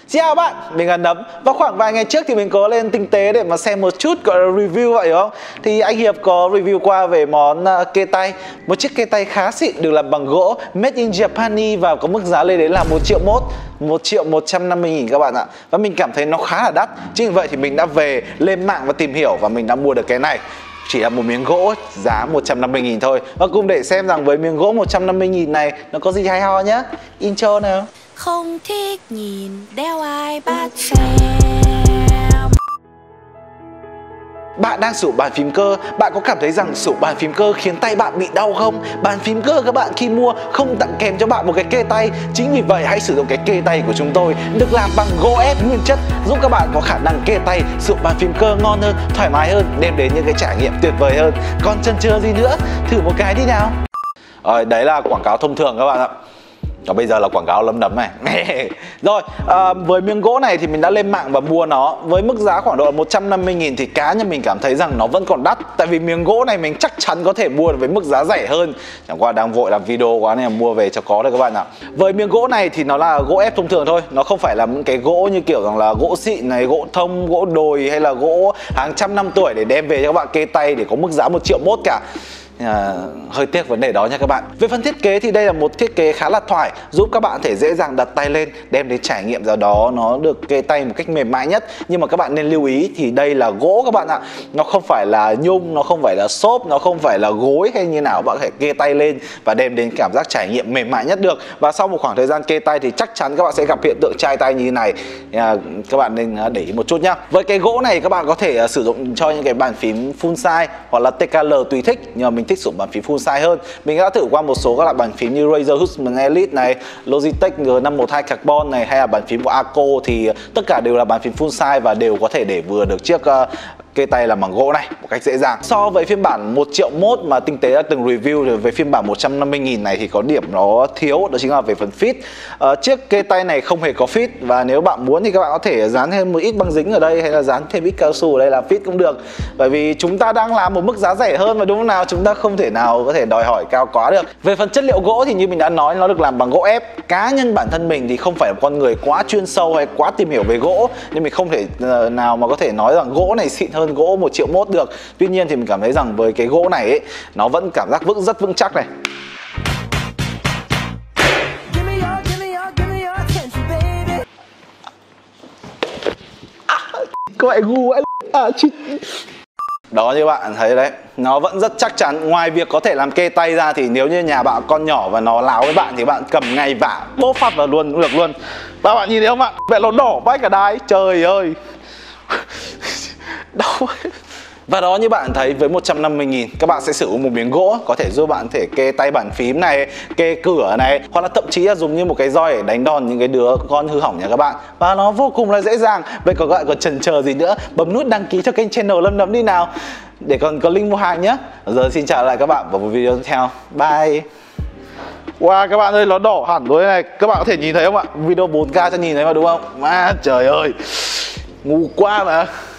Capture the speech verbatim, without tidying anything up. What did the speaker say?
Xin chào bạn, mình là Nấm. Và khoảng vài ngày trước thì mình có lên Tinh Tế để mà xem một chút gọi là review vậy đúng không? Thì anh Hiệp có review qua về món uh, kê tay. Một chiếc kê tay khá xịn được làm bằng gỗ, made in Japan và có mức giá lên đến là một triệu mốt, một triệu một trăm năm mươi nghìn các bạn ạ. Và mình cảm thấy nó khá là đắt. Chính vì vậy thì mình đã về lên mạng và tìm hiểu và mình đã mua được cái này. Chỉ là một miếng gỗ giá một trăm năm mươi nghìn thôi. Và cùng để xem rằng với miếng gỗ một trăm năm mươi nghìn này nó có gì hay ho nhá. Intro nào. Không thích nhìn đeo ai bắt xem. Bạn đang sử bàn phím cơ, bạn có cảm thấy rằng sử bàn phím cơ khiến tay bạn bị đau không? Bàn phím cơ các bạn khi mua không tặng kèm cho bạn một cái kê tay. Chính vì vậy hãy sử dụng cái kê tay của chúng tôi, được làm bằng gỗ ép nguyên chất, giúp các bạn có khả năng kê tay, sử dụng bàn phím cơ ngon hơn, thoải mái hơn, đem đến những cái trải nghiệm tuyệt vời hơn. Còn chần chừ gì nữa, thử một cái đi nào. Rồi, đấy là quảng cáo thông thường các bạn ạ. Và bây giờ là quảng cáo Lấm Nấm này. Rồi, à, với miếng gỗ này thì mình đã lên mạng và mua nó. Với mức giá khoảng độ là một trăm năm mươi nghìn thì cá nhân mình cảm thấy rằng nó vẫn còn đắt. Tại vì miếng gỗ này mình chắc chắn có thể mua được với mức giá rẻ hơn. Chẳng qua đang vội làm video quá nên là mua về cho có thôi các bạn ạ. Với miếng gỗ này thì nó là gỗ ép thông thường thôi. Nó không phải là những cái gỗ như kiểu rằng là gỗ xịn này, gỗ thông, gỗ đồi hay là gỗ hàng trăm năm tuổi để đem về cho các bạn kê tay để có mức giá một triệu mốt cả. À, hơi tiếc vấn đề đó nha các bạn. Về phần thiết kế thì đây là một thiết kế khá là thoải, giúp các bạn thể dễ dàng đặt tay lên, đem đến trải nghiệm ra đó nó được kê tay một cách mềm mại nhất. Nhưng mà các bạn nên lưu ý thì đây là gỗ các bạn ạ. Nó không phải là nhung, nó không phải là xốp, nó không phải là gối hay như nào. Bạn có thể kê tay lên và đem đến cảm giác trải nghiệm mềm mại nhất được. Và sau một khoảng thời gian kê tay thì chắc chắn các bạn sẽ gặp hiện tượng chai tay như thế này. À, các bạn nên để ý một chút nhá. Với cái gỗ này các bạn có thể uh, sử dụng cho những cái bàn phím full size hoặc là tê ca lờ tùy thích. Nhưng mà mình thích sử dụng bàn phím full size hơn. Mình đã thử qua một số các loại bàn phím như Razer Husman Elite này, Logitech G năm một hai Carbon này hay là bàn phím của Aco thì tất cả đều là bàn phím full size và đều có thể để vừa được chiếc uh, kê tay làm bằng gỗ này một cách dễ dàng. So với phiên bản một triệu mốt mà Tinh Tế đã từng review thì với phiên bản một trăm năm mươi nghìn này thì có điểm nó thiếu, đó chính là về phần fit. Uh, chiếc kê tay này không hề có fit và nếu bạn muốn thì các bạn có thể dán thêm một ít băng dính ở đây hay là dán thêm ít cao su ở đây làm fit cũng được. Bởi vì chúng ta đang làm một mức giá rẻ hơn và đúng không nào, chúng ta không thể nào có thể đòi hỏi cao quá được. Về phần chất liệu gỗ thì như mình đã nói, nó được làm bằng gỗ ép. Cá nhân bản thân mình thì không phải là con người quá chuyên sâu hay quá tìm hiểu về gỗ nên mình không thể uh, nào mà có thể nói rằng gỗ này xịn hơn gỗ một triệu mốt được. Tuy nhiên thì mình cảm thấy rằng với cái gỗ này ấy, nó vẫn cảm giác vững rất vững chắc này. Các bạn ngu ấy. À, chị... Đó như bạn thấy đấy, nó vẫn rất chắc chắn. Ngoài việc có thể làm kê tay ra thì nếu như nhà bạn con nhỏ và nó láo với bạn thì bạn cầm ngay vả bóp phát vào luôn cũng được luôn. Và bạn nhìn thấy không ạ? Vậy nó đỏ vãi cả đái. Trời ơi. Đau. Và đó như bạn thấy với một trăm năm mươi nghìn các bạn sẽ sử dụng một miếng gỗ có thể giúp bạn thể kê tay bàn phím này, kê cửa này, hoặc là thậm chí là dùng như một cái roi để đánh đòn những cái đứa con hư hỏng nha các bạn. Và nó vô cùng là dễ dàng. Vậy còn các bạn còn chần chờ gì nữa, bấm nút đăng ký cho kênh channel Lấm Nấm đi nào để còn có link mua hàng nhé. Giờ xin chào lại các bạn vào một video tiếp theo. Bye. Wow các bạn ơi, nó đỏ hẳn rồi này. Các bạn có thể nhìn thấy không ạ? Video bốn K cho nhìn thấy mà đúng không? Má trời ơi, ngu quá mà.